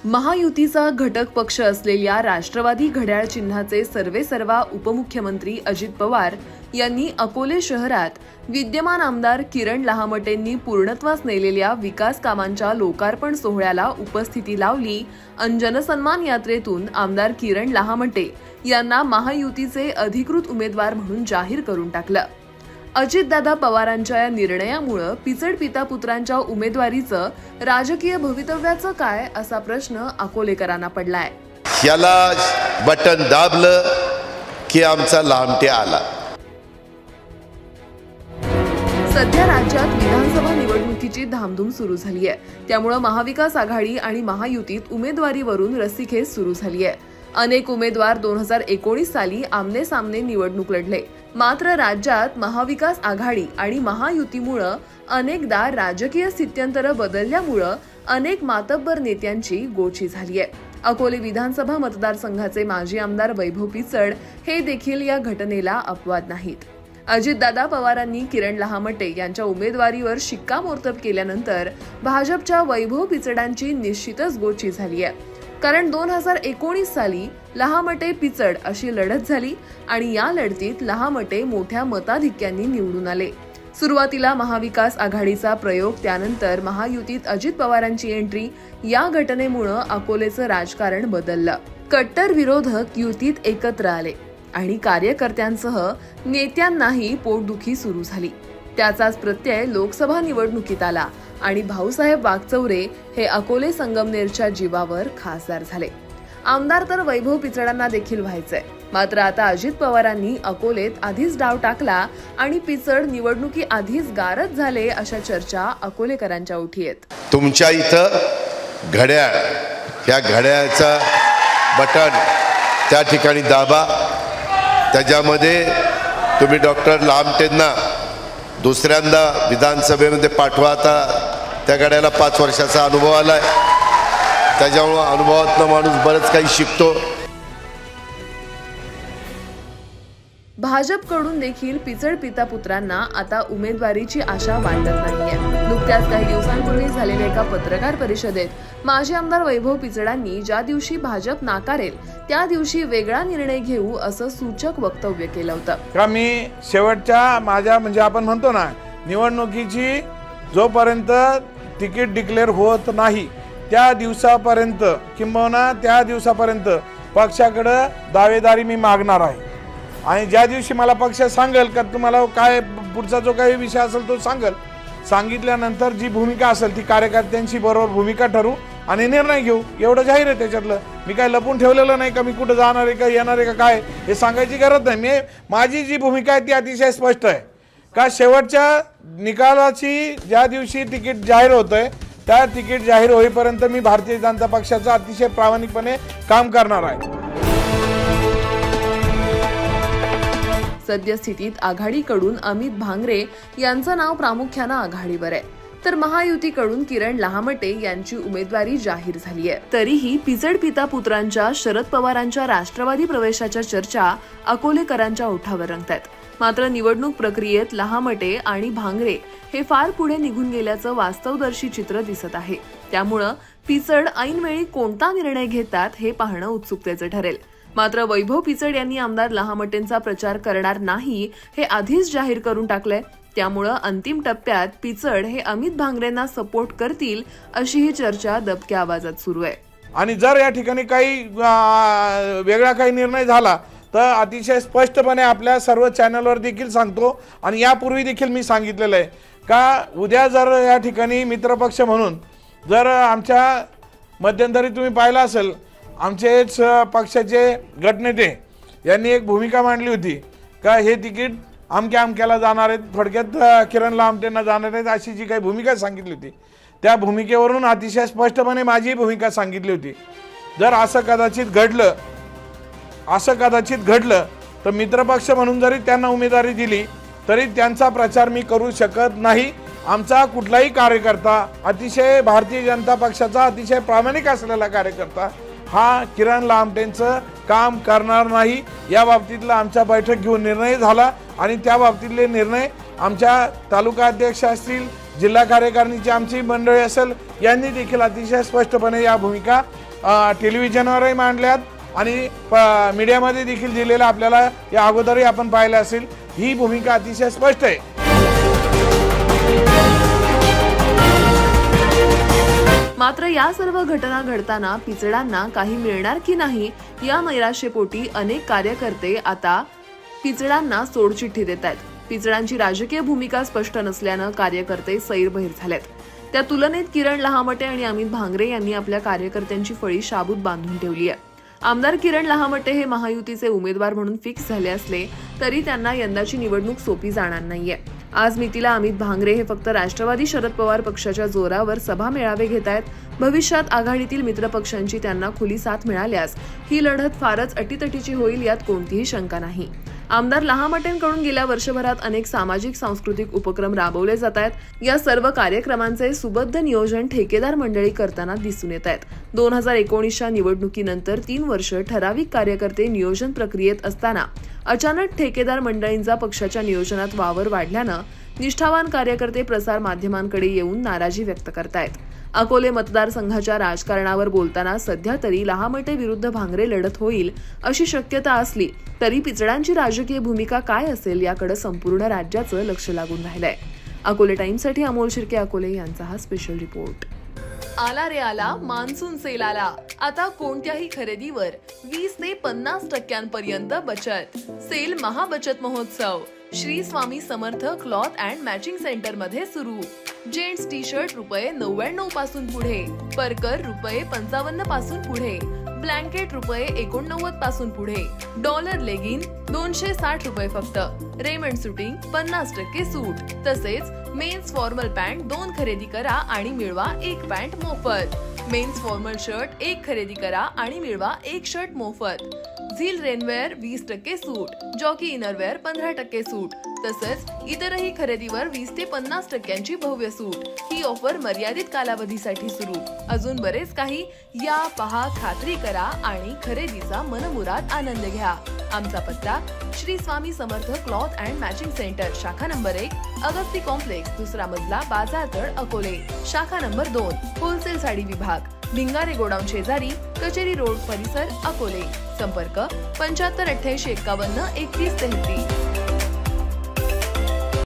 महायुतीचा घटक पक्ष असलेल्या राष्ट्रवादी घड्याळ चिन्हाचे सर्वेसर्वा उपमुख्यमंत्री अजित पवार यांनी अकोले शहरात विद्यमान आमदार किरण लहामटेंनी पूर्णत्वास नेलेल्या विकास कामांच्या लोकार्पण सोहळ्याला उपस्थिती लावली आणि जनसन्मान यात्रेतून आमदार किरण लहामटे यांना महायुतीचे अधिकृत उमेदवार म्हणून जाहीर करून टाकलं। अजितदादा पवारांच्या या निर्णयामुळे पिचड पिता पुत्रांच्या उमेदवारीचं राजकीय भवितव्याचं काय असा प्रश्न अकोलेकरांना पडलाय। याला बटन दाबलं की आमचा लांबटे आला। सध्या राज्यात विधानसभा निवडणुकीची धामधूम सुरू झाली आहे, त्यामुळे महाविकास आघाडी आणि महायुतीत उमेदवारीवरून रस्सीखेच सुरू झाली आहे। अनेक उमेदवार 2019 साली आमने सामने निवडणूक लढले, मात्र राज्यात महाविकास आघाडी आणि महायुतीमुळे अनेकदा राजकीय स्थित्यंतर बदलल्यामुळे अनेक मातब्बर नेत्यांची गोची झाली आहे। अकोले विधानसभा मतदारसंघाचे माजी आमदार वैभव पिचड हे देखील या घटनेला अपवाद नाहीत। अजितदादा पवारांनी किरण लहामटे यांच्या उमेदवारीवर शिक्कामोर्तब केल्यानंतर भाजपच्या वैभव पिचडांची निश्चितच गोची झाली आहे, कारण 2019 साली लहामटे पिचड अशी लढत झाली आणि या लढतीत लहामटे मोठ्या मताधिक्याने निवडून आले। सुरुवातीला महाविकास आघाडीचा प्रयोग, त्यानंतर महायुतीत अजित पवारांची एंट्री, या घटनेमुळे अकोलेचं राजकारण बदललं। कट्टर विरोधक युतीत एकत्र आले आणि कार्यकर्त्यांसह नेत्यांनाही पोटदुखी सुरू झाली। त्याचाच प्रत्यय लोकसभा निवडणुकीत आला आणि भाऊसाहेब वागचौरे हे अकोले संगमनेरच्या जीवावर खासदार झाले। आमदार तर वैभव पिचडांना देखील व्हायचंय, मात्र आता अजित पवारांनी अकोलेत आधीच डाव टाकला आणि पिचड निवडणुकी आधीच गारद झाले अशा चर्चा अकोलेकरांच्या उठी आहेत। तुमच्या इथं घड्याळ, या घड्याळाचा बटन त्या ठिकाणी दाबा, त्याच्यामध्ये तुम्ही डॉक्टर लामटेंना दुसऱ्यांदा विधानसभेमध्ये पाठवा। आता त्या घड्याला 5 वर्षाचा अनुभव आलाय, त्याच्यामुळे अनुभवातनं माणूस बरंच काही शिकतो। भाजपकडून देखील पिचड पिता पुत्रांना आता उमेदवारीची आशा वाटत नाहीये। नुकत्याच काही दिवसांपूर्वी झालेल्या एका पत्रकार परिषदेत माजी आमदार वैभव पिचडांनी ज्या दिवशी भाजप नाकारेल त्या दिवशी वेगळा निर्णय घेऊ असं सूचक वक्तव्य केलं होतं। का मी शेवटच्या माझ्या म्हणजे आपण म्हणतो ना, निवडणुकीची जोपर्यंत तिकीट डिक्लेअर होत नाही त्या दिवसापर्यंत किंबहुना त्या दिवसापर्यंत पक्षाकडे दावेदारी मी मागणार आहे। आणि ज्या दिवशी मला पक्ष सांगेल का तुम्हाला काय पुढचा जो काही विषय असेल तो सांगेल, सांगितल्यानंतर जी भूमिका असेल ती कार्यकर्त्यांची बरोबर भूमिका ठरवू आणि निर्णय घेऊ, एवढं जाहीर आहे त्याच्यातलं। मी काय लपून ठेवलेलं नाही का मी कुठं जाणार आहे का येणार आहे का काय हे सांगायची गरज नाही। माझी जी भूमिका आहे ती अतिशय स्पष्ट आहे का शेवटच्या निकालाची ज्या दिवशी तिकीट जाहीर होतंय त्या तिकीट जाहीर होईपर्यंत मी भारतीय जनता पक्षाचं अतिशय प्रामाणिकपणे काम करणार आहे। सद्यस्थितीत आघाडीकडून अमित भांगरे यांचं नाव प्रामुख्यानं आघाडीवर आहे, तर महायुतीकडून किरण लहामटे यांची उमेदवारी जाहीर झाली आहे। तरीही पिचड पिता पुत्रांच्या शरद पवारांच्या राष्ट्रवादी प्रवेशाच्या चर्चा अकोलेकरांच्या ओठावर रंगतात। मात्र निवडणूक प्रक्रियेत लहामटे आणि भांगरे हे फार पुढे निघून गेल्याचं वास्तवदर्शी चित्र दिसत आहे, त्यामुळे पिचड ऐनवेळी कोणता निर्णय घेतात हे पाहणं उत्सुकतेचं ठरेल। मात्र वैभव पिचड यांनी आमदार लहामटेंचा प्रचार करणार नाही हे आधीच जाहीर करून टाकलंय, त्यामुळे अंतिम टप्प्यात पिचड हे अमित भांगरेंना सपोर्ट करतील अशी ही चर्चा दबक्या आवाजात सुरू आहे। आणि जर या ठिकाणी काही वेगळा काही निर्णय झाला तर अतिशय स्पष्टपणे आपल्या सर्व चॅनलवर देखील सांगतो आणि यापूर्वी देखील मी सांगितलेलं आहे का उद्या जर या ठिकाणी मित्रपक्ष म्हणून जर आमच्या मध्यंतरी तुम्ही पाहिलं असेल आमचेच पक्षाचे गटनेते यांनी एक भूमिका मांडली होती का हे तिकीट अमक्याला जाणार आहेत, थोडक्यात किरण लहामटेंना जाणार आहेत अशी जी काही भूमिका सांगितली होती त्या भूमिकेवरून अतिशय स्पष्टपणे माझी भूमिका सांगितली होती। जर असं कदाचित घडलं तर मित्रपक्ष म्हणून जरी त्यांना उमेदवारी दिली तरी त्यांचा प्रचार मी करू शकत नाही। आमचा कुठलाही कार्यकर्ता, अतिशय भारतीय जनता पक्षाचा अतिशय प्रामाणिक असलेला कार्यकर्ता हा किरण लहामटेंचं काम करणार नाही। या बाबतीतला आमच्या बैठक घेऊन निर्णय झाला आणि त्या बाबतीतले निर्णय आमच्या तालुका अध्यक्ष असतील, जिल्हा कार्यकारिणीची आमची मंडळी असेल यांनी देखील अतिशय स्पष्टपणे या भूमिका टेलिव्हिजनवरही मांडल्यात आणि मीडियामध्ये देखील दिलेलं आपल्याला या अगोदरही आपण पाहिलं असेल. ही भूमिका अतिशय स्पष्ट आहे. मात्र या सर्व घटना घडताना पिचडांना काही मिळणार की नाही या नैराश्यपोटी अनेक कार्यकर्ते आता पिचडांना सोडचिठ्ठी देत आहेत. पिचडांची राजकीय भूमिका स्पष्ट नसल्यानं कार्यकर्ते सैरभैर झालेत. त्या तुलनेत किरण लहामटे आणि अमित भांगरे यांनी आपल्या कार्यकर्त्यांची फळी शाबूत बांधून ठेवली आहे. आमदार किरण लहामटे हे महायुतीचे उमेदवार म्हणून फिक्स झाले असले तरी त्यांना यंदाची निवडणूक सोपी जाणार नाहीये. आज मितीला अमित भांगरे हे फक्त राष्ट्रवादी शरद पवार पक्षाच्या जोरावर सभा मेळावे घेत आहेत. भविष्यात आघाडीतील मित्रपक्षांची त्यांना खुली साथ मिळाल्यास ही लढत फारच अटीतटीची होईल, यात कोणतीही शंका नाही. आमदार लहामटेंकडून गेल्या वर्षभरात अनेक सामाजिक सांस्कृतिक उपक्रम राबवले जात आहेत. या सर्व कार्यक्रमांचे सुबद्ध नियोजन ठेकेदार मंडळी करताना दिसून येत आहेत. 2019च्या निवडणुकीनंतर 3 वर्ष ठराविक कार्यकर्ते नियोजन प्रक्रियेत असताना अचानक ठेकेदार मंडळींचा पक्षाच्या नियोजनात वावर वाढल्यानं निष्ठावान कार्यकर्ते प्रसार माध्यमांकडे येऊन नाराजी व्यक्त करतायत. अकोले मतदारसंघाच्या राजकारणावर बोलताना सध्या तरी लहामटे विरुद्ध भांगरे लढत होईल अशी शक्यता असली तरी पिचडांची राजकीय भूमिका काय असेल याकडे संपूर्ण राज्याचं लक्ष लागून राहिलंय. अकोले टाइम्ससाठी अमोल शिर्के, अकोले यांचा हा स्पेशल रिपोर्ट. आला रे आला मान्सून सेल आला. आता कोणत्याही खरेदीवर 20 ते 50% बचत. सेल महाबचत महोत्सव Shri Swami Samarth cloth and matching centre मध्ये सुरू. जेंट्स टी शर्ट ₹99 पासून पुढे, परकर ₹55 पासून पुढे, ब्लँकेट ₹89 पासून पुढे, डॉलर लेगिन ₹260 फक्त, रेमंड सुटिंग 50% सूट. तसेच मेन्स फॉर्मल पॅन्ट 2 खरेदी करा आणि मिळवा 1 पॅन्ट मोफत. मेन्स फॉर्मल शर्ट 1 खरेदी करा आणि मिळवा 1 शर्ट मोफत. झील रेनवेअर 20% सूट, जॉकी इनरवेअर 15% सूट. तसंच इतरही खरेदीवर 20 ते 50% भव्य सूट. ही ऑफर मर्यादित कालावधीसाठी सुरू. अजून बरेच काही. या, पहा, खात्री करा आणि खरेदीचा मनमुराद आनंद घ्या. आमचा पत्ता Shri Swami Samarth cloth and matching centre, शाखा नंबर 1, अगस्ती कॉम्प्लेक्स, 2रा मजला, बाजारतळ, अकोले. शाखा नंबर 2, होलसेल साडी विभाग, भिंगारे गोडाऊन शेजारी, कचेरी रोड परिसर, अकोले. संपर्क 75 88 51 31 33.